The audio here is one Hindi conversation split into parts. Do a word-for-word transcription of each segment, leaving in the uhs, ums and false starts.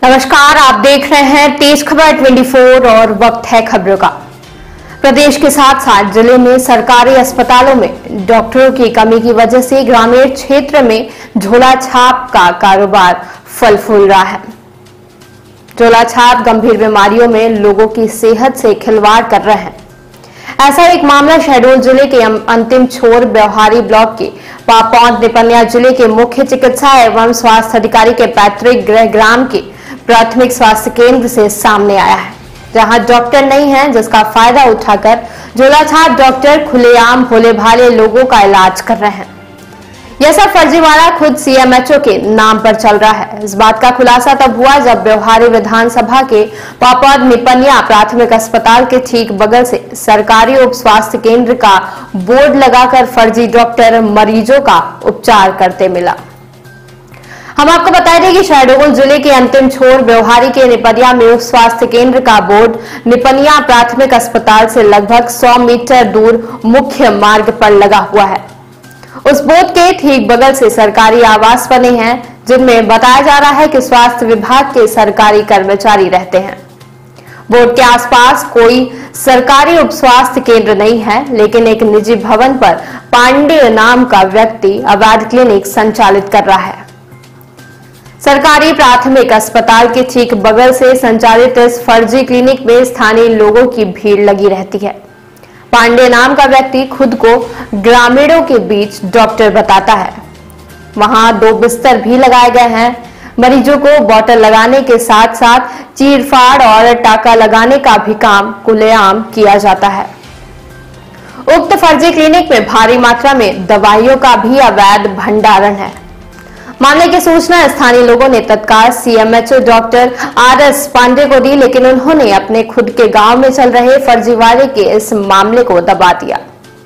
नमस्कार, आप देख रहे हैं तेज खबर चौबीस और वक्त है खबरों का। प्रदेश के साथ साथ जिले में सरकारी अस्पतालों में डॉक्टरों की कमी की वजह से ग्रामीण क्षेत्र में झोला छाप का कारोबार फल फूल रहा है। झोला छाप गंभीर बीमारियों में लोगों की सेहत से खिलवाड़ कर रहे हैं। ऐसा एक मामला शहडोल जिले के अंतिम छोर व्यवहारी ब्लॉक के पापौद निपनिया जिले के मुख्य चिकित्सा एवं स्वास्थ्य अधिकारी के पैतृक गृह ग्राम के प्राथमिक स्वास्थ्य केंद्र से सामने आया है, जहां डॉक्टर नहीं है, जिसका फायदा उठाकर झोला छाप डॉक्टर खुलेआम भोले भाले लोगों का इलाज कर रहे हैं। यह सब फर्जीवाड़ा खुद सीएमएचओ के नाम पर चल रहा है। इस बात का खुलासा तब हुआ जब व्यवहारी विधानसभा के पापौद निपनिया प्राथमिक अस्पताल के ठीक बगल से सरकारी उप स्वास्थ्य केंद्र का बोर्ड लगाकर फर्जी डॉक्टर मरीजों का उपचार करते मिला। हम आपको बता दें कि शहडोल जिले के अंतिम छोर व्यवहारी के निपनिया में उप स्वास्थ्य केंद्र का बोर्ड निपनिया प्राथमिक अस्पताल से लगभग सौ मीटर दूर मुख्य मार्ग पर लगा हुआ है। उस बोर्ड के ठीक बगल से सरकारी आवास बने हैं, जिनमें बताया जा रहा है कि स्वास्थ्य विभाग के सरकारी कर्मचारी रहते हैं। बोर्ड के आसपास कोई सरकारी उप स्वास्थ्य केंद्र नहीं है, लेकिन एक निजी भवन पर पांडे नाम का व्यक्ति अवैध क्लिनिक संचालित कर रहा है। सरकारी प्राथमिक अस्पताल के ठीक बगल से संचालित इस फर्जी क्लिनिक में स्थानीय लोगों की भीड़ लगी रहती है। पांडे नाम का व्यक्ति खुद को ग्रामीणों के बीच डॉक्टर बताता है। वहां दो बिस्तर भी लगाए गए हैं। मरीजों को बोतल लगाने के साथ साथ चीरफाड़ और टाका लगाने का भी काम खुलेआम किया जाता है। उक्त फर्जी क्लिनिक में भारी मात्रा में दवाइयों का भी अवैध भंडारण है। मामले की सूचना स्थानीय लोगों ने तत्काल CMHO doctor R S Pandey को दी, लेकिन उन्होंने अपने खुद के गांव में चल रहे फर्जीवाड़े के इस मामले को दबा दिया।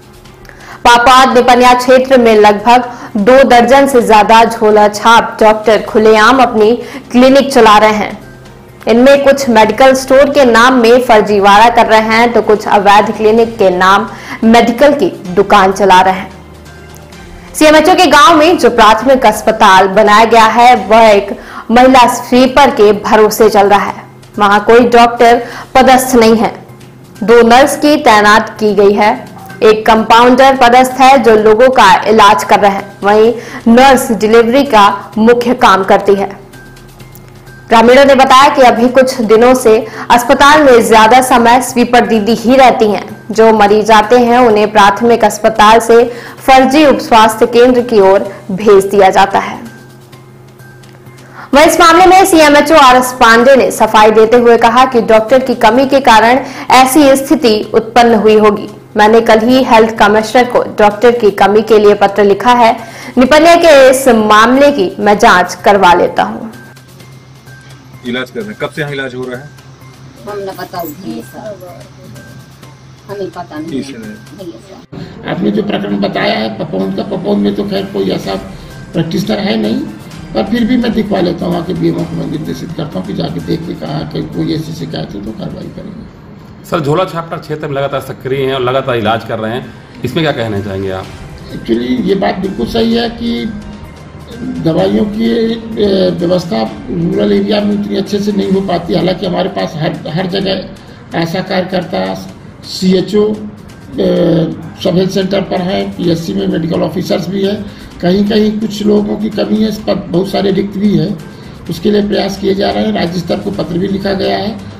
पापौद निपनिया क्षेत्र में लगभग दो दर्जन से ज्यादा झोला छाप डॉक्टर खुलेआम अपनी क्लिनिक चला रहे हैं। इनमें कुछ मेडिकल स्टोर के नाम में फर्जीवाड़ा कर रहे हैं, तो कुछ अवैध क्लिनिक के नाम मेडिकल की दुकान चला रहे हैं। सीएमएचओ के गांव में जो प्राथमिक अस्पताल बनाया गया है, वह एक महिला स्वीपर के भरोसे चल रहा है। वहां कोई डॉक्टर पदस्थ नहीं है। दो नर्स की तैनात की गई है। एक कंपाउंडर पदस्थ है जो लोगों का इलाज कर रहे हैं। वहीं नर्स डिलीवरी का मुख्य काम करती है। ग्रामीणों ने बताया कि अभी कुछ दिनों से अस्पताल में ज्यादा समय स्वीपर दीदी ही रहती हैं। जो मरीज आते हैं उन्हें प्राथमिक अस्पताल से फर्जी उप स्वास्थ्य केंद्र की ओर भेज दिया जाता है। वहीं इस मामले में सीएमएचओ आर एस पांडे ने सफाई देते हुए कहा कि डॉक्टर की कमी के कारण ऐसी स्थिति उत्पन्न हुई होगी। मैंने कल ही हेल्थ कमिश्नर को डॉक्टर की कमी के लिए पत्र लिखा है। निपनिया के इस मामले की मैं जांच करवा लेता हूँ। इलाज कर रहे हैं, कब से यहाँ इलाज हो रहा है? हम न बताओ हमें पता नहीं है। आपने जो प्रकरण बताया है पपौद का, पपौद में तो खैर कोई ऐसा प्रैक्टिशनर है नहीं, पर फिर भी मैं दिखवा लेता हूँ। आके बीएमओ को मैं निर्देशित करता हूँ कि जाके देख के कहा कि कोई ऐसी शिकायत है तो कार्रवाई करेंगे। सर, झोला छापटा क्षेत्र में लगातार सक्रिय हैं और लगातार इलाज कर रहे हैं, इसमें क्या कहना चाहेंगे आप? एक्चुअली ये बात बिल्कुल सही है कि दवाइयों की व्यवस्था रूरल एरिया में उतनी अच्छे से नहीं हो पाती। हालांकि हमारे पास हर हर जगह ऐसा कार्यकर्ता सीएचओ सब हेल्थ सेंटर पर है, पीएससी में मेडिकल ऑफिसर्स भी है। कहीं कहीं कुछ लोगों की कमी है, इस पर बहुत सारे रिक्त भी है। उसके लिए प्रयास किए जा रहे हैं। राज्य स्तर को पत्र भी लिखा गया है।